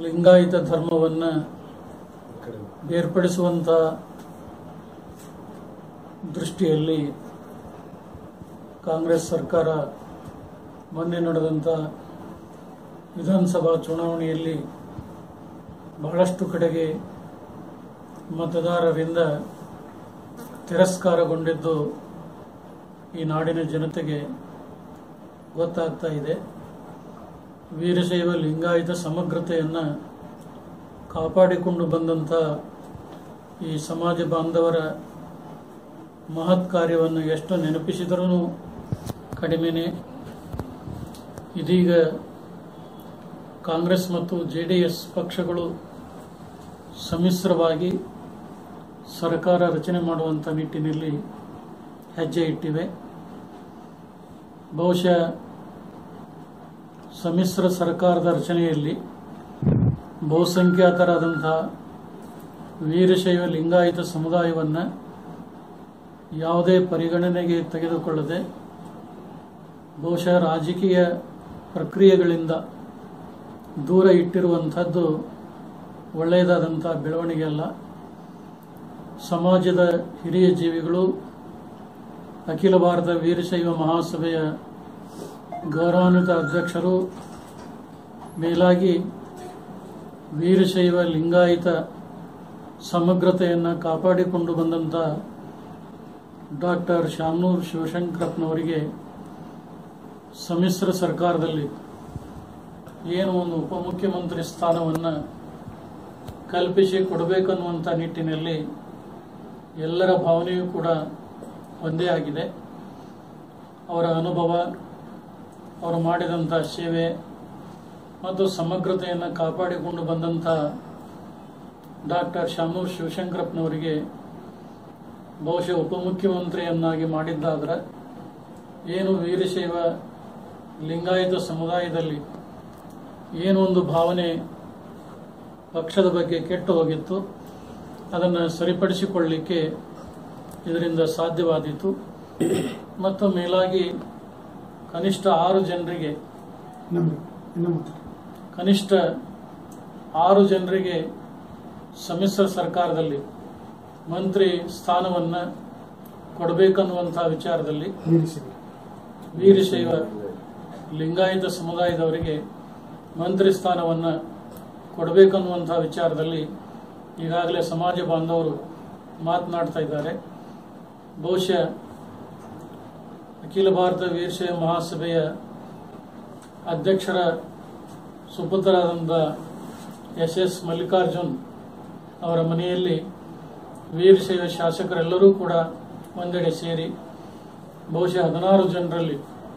ಲಿಂಗಾಯತ ಧರ್ಮವನ್ನು ಬೇರ್ಪಡಿಸುವಂಥ ದೃಷ್ಟಿಯಲ್ಲಿ ಕಾಂಗ್ರೆಸ್ ಸರ್ಕಾರ ಮೊನ್ನೆ ನಡೆದಂಥ ವಿಧಾನಸಭಾ ಚುನಾವಣೆಯಲ್ಲಿ ಬಹಳಷ್ಟು ಕಡೆಗೆ ಮತದಾರರಿಂದ ತಿರಸ್ಕಾರಗೊಂಡಿದ್ದು ಈ ನಾಡಿನ ಜನತೆಗೆ ಗೊತ್ತಾಗ್ತಾ ಇದೆ. ವೀರಶೈವ ಲಿಂಗಾಯತ ಸಮಗ್ರತೆಯನ್ನು ಕಾಪಾಡಿಕೊಂಡು ಬಂದಂಥ ಈ ಸಮಾಜ ಬಾಂಧವರ ಮಹತ್ ಕಾರ್ಯವನ್ನು ಎಷ್ಟು ನೆನಪಿಸಿದರೂ ಕಡಿಮೆನೇ. ಇದೀಗ ಕಾಂಗ್ರೆಸ್ ಮತ್ತು JDS ಪಕ್ಷಗಳು ಸಮ್ಮಿಶ್ರವಾಗಿ ಸರ್ಕಾರ ರಚನೆ ಮಾಡುವಂಥ ನಿಟ್ಟಿನಲ್ಲಿ ಹೆಜ್ಜೆ ಇಟ್ಟಿವೆ. ಬಹುಶಃ ಸಮ್ಮಿಶ್ರ ಸರ್ಕಾರದ ರಚನೆಯಲ್ಲಿ ಬಹುಸಂಖ್ಯಾತರಾದಂಥ ವೀರಶೈವ ಲಿಂಗಾಯತ ಸಮುದಾಯವನ್ನು ಯಾವುದೇ ಪರಿಗಣನೆಗೆ ತೆಗೆದುಕೊಳ್ಳದೆ ಬಹುಶಃ ರಾಜಕೀಯ ಪ್ರಕ್ರಿಯೆಗಳಿಂದ ದೂರ ಇಟ್ಟಿರುವಂಥದ್ದು ಒಳ್ಳೆಯದಾದಂಥ ಬೆಳವಣಿಗೆ ಅಲ್ಲ. ಸಮಾಜದ ಹಿರಿಯ ಜೀವಿಗಳು ಅಖಿಲ ಭಾರತ ವೀರಶೈವ ಮಹಾಸಭೆಯ ಗೌರವಾನ್ವಿತ ಅಧ್ಯಕ್ಷರು, ಮೇಲಾಗಿ ವೀರಶೈವ ಲಿಂಗಾಯತ ಸಮಗ್ರತೆಯನ್ನು ಕಾಪಾಡಿಕೊಂಡು ಬಂದಂಥ ಡಾಕ್ಟರ್ ಶಾಮನೂರು ಶಿವಶಂಕರಪ್ಪನವರಿಗೆ ಸಮ್ಮಿಶ್ರ ಸರ್ಕಾರದಲ್ಲಿ ಏನು ಒಂದು ಉಪಮುಖ್ಯಮಂತ್ರಿ ಸ್ಥಾನವನ್ನು ಕಲ್ಪಿಸಿ ಕೊಡಬೇಕನ್ನುವಂಥ ನಿಟ್ಟಿನಲ್ಲಿ ಎಲ್ಲರ ಭಾವನೆಯೂ ಕೂಡ ಒಂದೇ ಆಗಿದೆ. ಅವರ ಅನುಭವ, ಅವರು ಮಾಡಿದಂಥ ಸೇವೆ ಮತ್ತು ಸಮಗ್ರತೆಯನ್ನು ಕಾಪಾಡಿಕೊಂಡು ಬಂದಂಥ ಡಾಕ್ಟರ್ ಶಾಮನೂರು ಶಿವಶಂಕರಪ್ಪನವರಿಗೆ ಬಹುಶಃ ಉಪಮುಖ್ಯಮಂತ್ರಿಯನ್ನಾಗಿ ಮಾಡಿದ್ದಾದ್ರೆ ಏನು ವೀರಶೈವ ಲಿಂಗಾಯತ ಸಮುದಾಯದಲ್ಲಿ ಏನೋ ಒಂದು ಭಾವನೆ ಪಕ್ಷದ ಬಗ್ಗೆ ಕೆಟ್ಟು ಹೋಗಿತ್ತು, ಅದನ್ನು ಸರಿಪಡಿಸಿಕೊಳ್ಳಲಿಕ್ಕೆ ಇದರಿಂದ ಸಾಧ್ಯವಾದೀತು. ಮತ್ತು ಮೇಲಾಗಿ ಕನಿಷ್ಠ 6 ಜನರಿಗೆ ಸಮ್ಮಿಶ್ರ ಸರ್ಕಾರದಲ್ಲಿ ಮಂತ್ರಿ ಸ್ಥಾನವನ್ನು ಕೊಡಬೇಕನ್ನುವಂಥ ವಿಚಾರದಲ್ಲಿ ವೀರಶೈವ ಲಿಂಗಾಯತ ಸಮುದಾಯದವರಿಗೆ ಮಂತ್ರಿ ಸ್ಥಾನವನ್ನು ಕೊಡಬೇಕನ್ನುವಂಥ ವಿಚಾರದಲ್ಲಿ ಈಗಾಗಲೇ ಸಮಾಜ ಬಾಂಧವರು ಮಾತನಾಡ್ತಾ ಇದ್ದಾರೆ. ಬಹುಶಃ ಅಖಿಲ ಭಾರತ ವೀರಶೈವ ಮಹಾಸಭೆಯ ಅಧ್ಯಕ್ಷರ ಸುಪುತ್ರರಾದಂಥ SS ಮಲ್ಲಿಕಾರ್ಜುನ್ ಅವರ ಮನೆಯಲ್ಲಿ ವೀರಶೈವ ಶಾಸಕರೆಲ್ಲರೂ ಕೂಡ ಒಂದೆಡೆ ಸೇರಿ ಬಹುಶಃ 16 ಜನರಲ್ಲಿ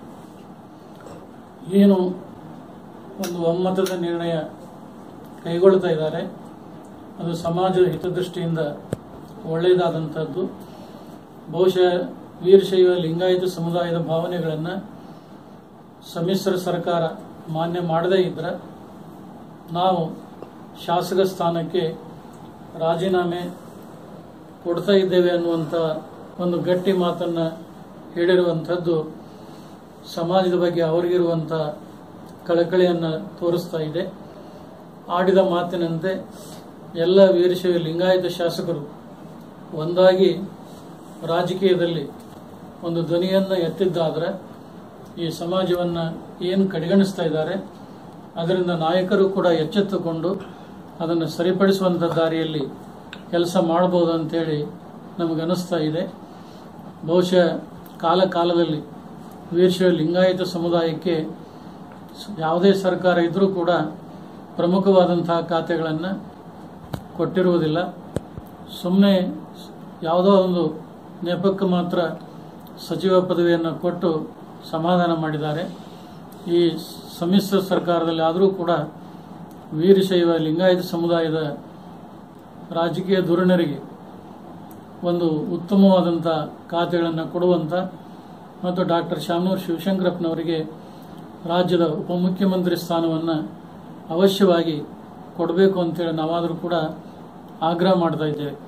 ಏನು ಒಂದು ಒಮ್ಮತದ ನಿರ್ಣಯ ಕೈಗೊಳ್ತಾ ಇದ್ದಾರೆ. ಅದು ಸಮಾಜದ ಹಿತದೃಷ್ಟಿಯಿಂದ ಒಳ್ಳೆಯದಾದಂಥದ್ದು. ಬಹುಶಃ ವೀರಶೈವ ಲಿಂಗಾಯತ ಸಮುದಾಯದ ಭಾವನೆಗಳನ್ನು ಸಮ್ಮಿಶ್ರ ಸರ್ಕಾರ ಮಾನ್ಯ ಮಾಡದೇ ಇದ್ದರೆ ನಾವು ಶಾಸಕ ಸ್ಥಾನಕ್ಕೆ ರಾಜೀನಾಮೆ ಕೊಡ್ತಾ ಇದ್ದೇವೆ ಅನ್ನುವಂಥ ಒಂದು ಗಟ್ಟಿ ಮಾತನ್ನು ಹೇಳಿರುವಂಥದ್ದು ಸಮಾಜದ ಬಗ್ಗೆ ಅವರಿಗಿರುವಂಥ ಕಳಕಳಿಯನ್ನು ತೋರಿಸ್ತಾ ಇದೆ. ಆಡಿದ ಮಾತಿನಂತೆ ಎಲ್ಲ ವೀರಶೈವ ಲಿಂಗಾಯತ ಶಾಸಕರು ಒಂದಾಗಿ ರಾಜಕೀಯದಲ್ಲಿ ಒಂದು ಧ್ವನಿಯನ್ನು ಎತ್ತಿದ್ದಾದರೆ ಈ ಸಮಾಜವನ್ನು ಏನು ಕಡೆಗಣಿಸ್ತಾ ಇದ್ದಾರೆ ಅದರಿಂದ ನಾಯಕರು ಕೂಡ ಎಚ್ಚೆತ್ತುಕೊಂಡು ಅದನ್ನು ಸರಿಪಡಿಸುವಂಥ ದಾರಿಯಲ್ಲಿ ಕೆಲಸ ಮಾಡ್ಬೋದು ಅಂತೇಳಿ ನಮಗನ್ನಿಸ್ತಾ ಇದೆ. ಬಹುಶಃ ಕಾಲದಲ್ಲಿ ವೀರಶೈವ ಲಿಂಗಾಯತ ಸಮುದಾಯಕ್ಕೆ ಯಾವುದೇ ಸರ್ಕಾರ ಇದ್ದರೂ ಕೂಡ ಪ್ರಮುಖವಾದಂತಹ ಖಾತೆಗಳನ್ನು ಕೊಟ್ಟಿರುವುದಿಲ್ಲ. ಸುಮ್ಮನೆ ಯಾವುದೋ ಒಂದು ನೆಪಕ್ಕೆ ಮಾತ್ರ ಸಚಿವ ಪದವಿಯನ್ನು ಕೊಟ್ಟು ಸಮಾಧಾನ ಮಾಡಿದ್ದಾರೆ. ಈ ಸಮ್ಮಿಶ್ರ ಸರ್ಕಾರದಲ್ಲಿ ಆದರೂ ಕೂಡ ವೀರಶೈವ ಲಿಂಗಾಯತ ಸಮುದಾಯದ ರಾಜಕೀಯ ಧೋರಣೆಗೆ ಒಂದು ಉತ್ತಮವಾದಂಥ ಖಾತೆಗಳನ್ನು ಕೊಡುವಂಥ ಮತ್ತು ಡಾಕ್ಟರ್ ಶಾಮನೂರು ಶಿವಶಂಕರಪ್ಪನವರಿಗೆ ರಾಜ್ಯದ ಉಪಮುಖ್ಯಮಂತ್ರಿ ಸ್ಥಾನವನ್ನು ಅವಶ್ಯವಾಗಿ ಕೊಡಬೇಕು ಅಂತೇಳಿ ನಾವಾದರೂ ಕೂಡ ಆಗ್ರಹ ಮಾಡ್ತಾ ಇದ್ದೇವೆ.